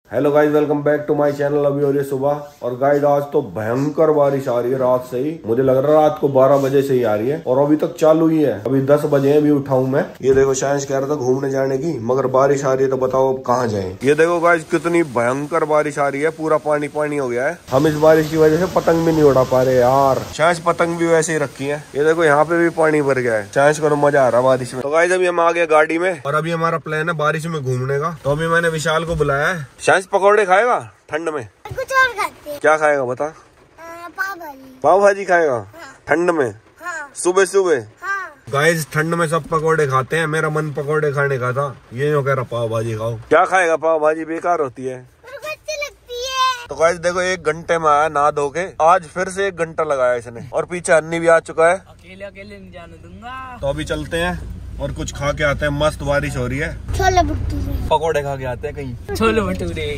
Hello guys, welcome back to my channel. अभी हो रही है सुबह और गाइस आज तो भयंकर बारिश आ रही है रात से ही। मुझे लग रहा है रात को 12 बजे से ही आ रही है और अभी तक चालू ही है। अभी 10 बजे अभी उठाऊं मैं। ये देखो शायद कह रहा था घूमने जाने की, मगर बारिश आ रही है तो बताओ अब कहाँ जाएं। ये देखो गाइस कितनी भयंकर बारिश आ रही है, पूरा पानी पानी हो गया है। हम इस बारिश की वजह से पतंग भी नहीं उड़ा पा रहे यार। शायद पतंग भी वैसे ही रखी है। ये देखो यहाँ पे भी पानी भर गया है। शायद को मजा आ रहा है बारिश में। तो गाइस अभी हम आ गए गाड़ी में और अभी हमारा प्लान है बारिश में घूमने का। तो अभी मैंने विशाल को बुलाया है। शायद पकौड़े खाएगा ठंड में। कुछ और खाते हैं। क्या खाएगा बता? पाव भाजी खाएगा। हाँ। ठंड में। हाँ। सुबह सुबह। हाँ। गाइस ठंड में सब पकौड़े खाते हैं, मेरा मन पकौड़े खाने का था। ये क्यों कह रहा पाव भाजी खाओ? क्या खाएगा? पाव भाजी बेकार होती है। लगती है। तो गाइस देखो 1 घंटे में आया नहा धो के। आज फिर से 1 घंटा लगाया इसने और पीछे अन्नी भी आ चुका है। अकेले अकेले नहीं जाने दूंगा। तो अभी चलते हैं और कुछ खा के आते हैं। मस्त बारिश हो रही है। छोले भटूरे पकौड़े खा के आते हैं कहीं। छोले भटूरे।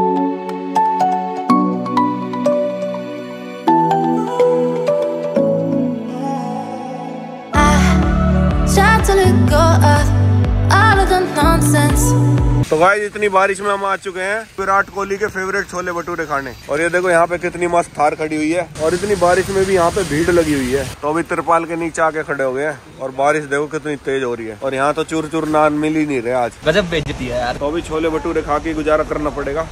तो गाइस इतनी बारिश में हम आ चुके हैं विराट कोहली के फेवरेट छोले भटूरे खाने। और ये देखो यहाँ पे कितनी मस्त थार खड़ी हुई है और इतनी बारिश में भी यहाँ पे भीड़ लगी हुई है। तो अभी तिरपाल के नीचे आके खड़े हो गए हैं और बारिश देखो कितनी तेज हो रही है। और यहाँ तो चूर चूर नान मिल ही नहीं रहे आज। गजब बेइज्जती है यार। तो अभी छोले भटूरे खा के गुजारा करना पड़ेगा।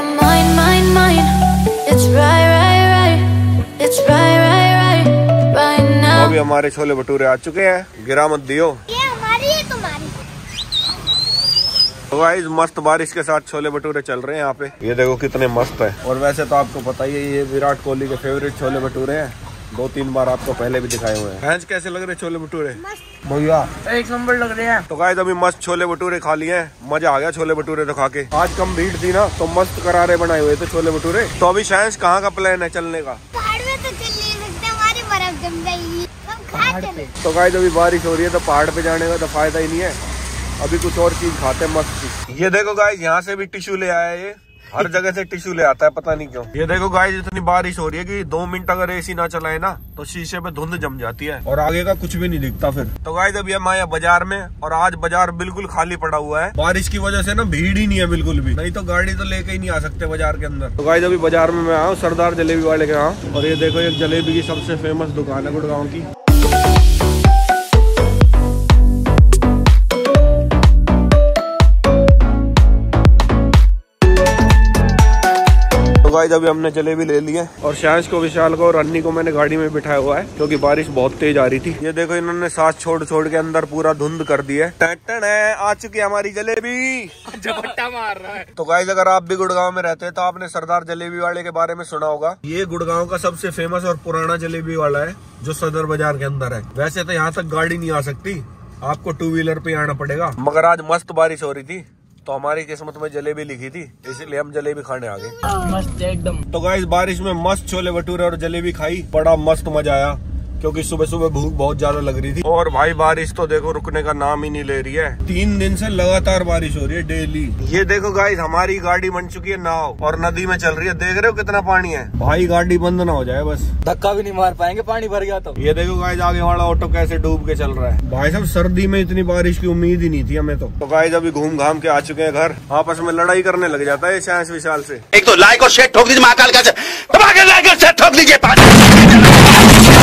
तो अभी हमारे छोले भटूरे आ चुके हैं, गिरा मत दियो। तो गाइस मस्त बारिश के साथ छोले भटूरे चल रहे हैं यहाँ पे। ये देखो कितने मस्त है। और वैसे तो आपको पता ही है ये विराट कोहली के फेवरेट छोले भटूरे हैं। 2-3 बार आपको पहले भी दिखाए हुए हैं। कैसे लग रहे छोले भटूरे भैया? 1 नंबर लग रहे हैं। तो गाइस अभी मस्त छोले भटूरे खा लिए हैं। मजा आ गया छोले भटूरे तो खा के। आज कम भीड़ थी ना तो मस्त करारे बनाए हुए थे छोले भटूरे। तो अभी शायद कहाँ का प्लान है चलने का? पहाड़ में तो चल नहीं सकते, हमारी बर्फ जम जाएगी। हम खा चले। तो गाइस अभी बारिश हो रही है तो पहाड़ पे जाने का तो फायदा ही नहीं है। अभी कुछ और चीज खाते हैं मस्त। ये देखो गाइस यहाँ से भी टिश्यू ले आया है। ये हर जगह से टिश्यू ले आता है, पता नहीं क्यों। ये देखो गाइस इतनी बारिश हो रही है कि 2 मिनट अगर एसी ना चलाए ना तो शीशे पे धुंध जम जाती है और आगे का कुछ भी नहीं दिखता फिर। तो गाइस अभी हम आए बाजार में और आज बाजार बिल्कुल खाली पड़ा हुआ है। बारिश की वजह से ना भीड़ ही नहीं है बिल्कुल भी। नहीं तो गाड़ी तो लेके ही नहीं आ सकते बाजार के अंदर। तो गाइस अभी बाजार में मैं आया हूँ सरदार जलेबी वाले के यहाँ। और ये देखो एक जलेबी की सबसे फेमस दुकान है गुड़गांव की। तो गाइस अभी हमने जलेबी ले ली है और शायद को, विशाल को और अन्नी को मैंने गाड़ी में बिठाया हुआ है क्योंकि बारिश बहुत तेज आ रही थी। ये देखो इन्होंने सांस छोड़ छोड़ के अंदर पूरा धुंध कर दी है। आ चुकी है हमारी जलेबी। झपट्टा मार रहा है। तो गाइस अगर आप भी गुड़गांव में रहते हैं तो आपने सरदार जलेबी वाले के बारे में सुना होगा। ये गुड़गांव का सबसे फेमस और पुराना जलेबी वाला है जो सदर बाजार के अंदर है। वैसे तो यहाँ तक गाड़ी नहीं आ सकती, आपको 2 व्हीलर पे आना पड़ेगा। मगर आज मस्त बारिश हो रही थी तो हमारी किस्मत में जलेबी लिखी थी, इसीलिए हम जलेबी खाने आ गए। मस्त एकदम। तो गाइस बारिश में मस्त छोले भटूरे और जलेबी खाई, बड़ा मस्त मजा आया क्योंकि सुबह सुबह भूख बहुत ज्यादा लग रही थी। और भाई बारिश तो देखो रुकने का नाम ही नहीं ले रही है। 3 दिन से लगातार बारिश हो रही है डेली। ये देखो गाइस हमारी गाड़ी बन चुकी है नाव और नदी में चल रही है। देख रहे हो कितना पानी है भाई, गाड़ी बंद ना हो जाए बस। धक्का भी नहीं मार पाएंगे, पानी भर गया तो। ये देखो गाइस आगे वाला ऑटो कैसे डूब के चल रहा है। भाई साहब सर्दी में इतनी बारिश की उम्मीद ही नहीं थी हमें तो गाइस अभी घूम घाम के आ चुके हैं घर। आपस में लड़ाई करने लग जाता है शायद विशाल से। एक तो लाइक और शेयर ठोक दीजिए, महाकाल का दबा के लाइक और शेयर ठोक दीजिए।